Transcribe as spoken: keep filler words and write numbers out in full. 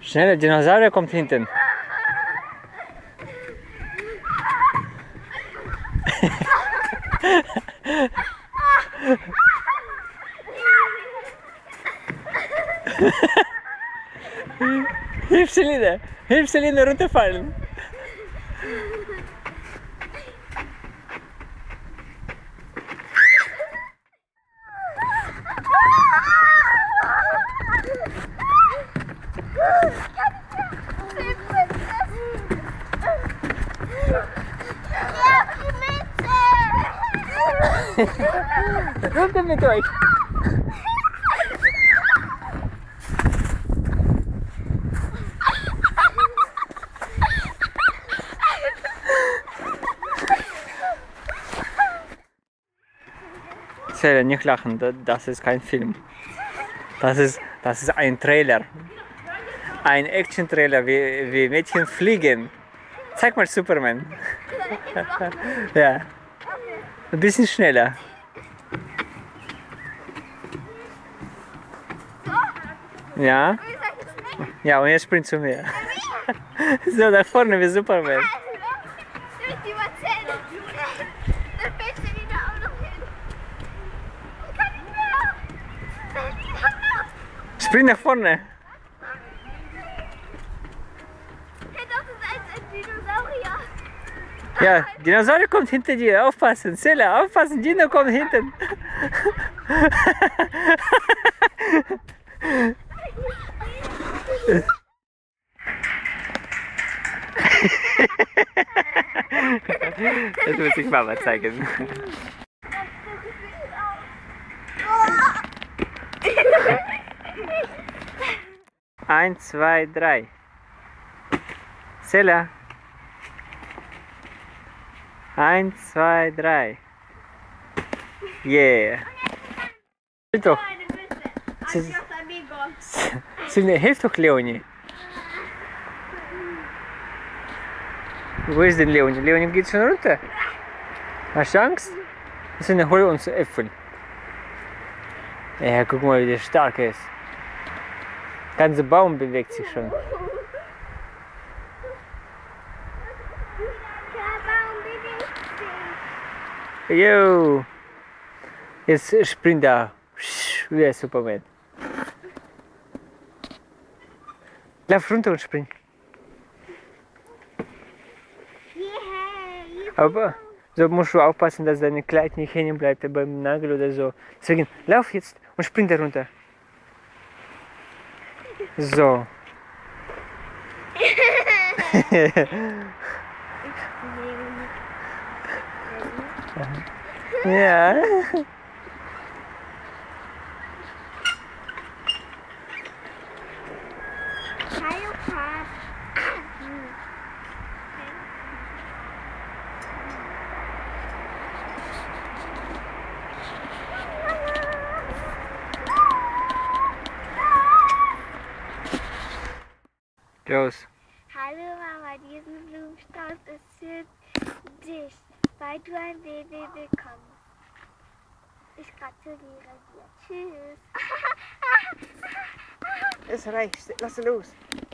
Schnell, der Dinosaurier kommt hinten. Hilf Selina! Hilf Selina runterfallen! Runter mit euch! Selina, nicht lachen, das ist kein Film. Das ist, das ist ein Trailer. Ein Action-Trailer, wie, wie Mädchen fliegen. Zeig mal Superman. Ja. Ein bisschen schneller. Ja. Ja, und jetzt springt zu mir. So, da vorne wie Superman. Spring nach vorne. Ja, Dinosaurier kommt hinter dir, aufpassen, Selina, aufpassen, Dino kommt hinten. Das muss ich Mama zeigen. Eins, zwei, drei. Selina. Eins, zwei, drei. Yeah. Hilf doch. Selina, hilf doch Leonie. Wo ist denn Leonie? Leonie geht schon runter. Hast du Angst? Selina, hol uns Äpfel. Ja, guck mal, wie der stark ist. Der ganze Baum bewegt sich schon. Jo! Jetzt springt er wie ein Superman. Lauf runter und spring. Aber so musst du aufpassen, dass dein Kleid nicht hängen bleibt beim Nagel oder so. Deswegen lauf jetzt und spring da runter. So. Ja. Los. Hallo Mama, diesen Blumenstrauß ist für dich, weil du ein Baby bekommst. Ich gratuliere dir. Tschüss. Es reicht, lass los.